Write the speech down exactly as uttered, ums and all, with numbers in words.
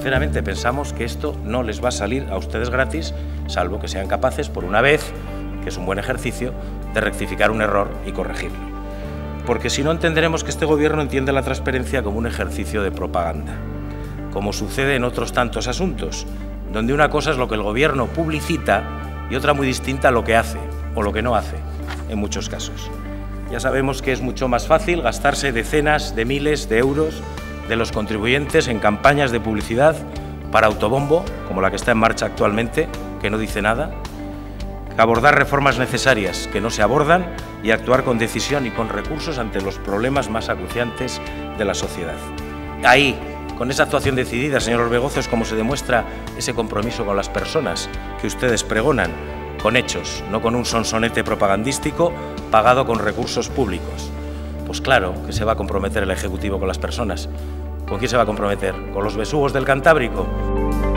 sinceramente pensamos que esto no les va a salir a ustedes gratis, salvo que sean capaces, por una vez, que es un buen ejercicio, de rectificar un error y corregirlo. Porque si no, entenderemos que este Gobierno entiende la transparencia como un ejercicio de propaganda, como sucede en otros tantos asuntos, donde una cosa es lo que el Gobierno publicita y otra muy distinta lo que hace o lo que no hace, en muchos casos. Ya sabemos que es mucho más fácil gastarse decenas de miles de euros de los contribuyentes en campañas de publicidad para autobombo, como la que está en marcha actualmente, que no dice nada, abordar reformas necesarias que no se abordan y actuar con decisión y con recursos ante los problemas más acuciantes de la sociedad. Ahí, con esa actuación decidida, señor Orbegozo, es como se demuestra ese compromiso con las personas que ustedes pregonan, con hechos, no con un sonsonete propagandístico pagado con recursos públicos. Pues claro que se va a comprometer el Ejecutivo con las personas. ¿Con quién se va a comprometer? ¿Con los besugos del Cantábrico?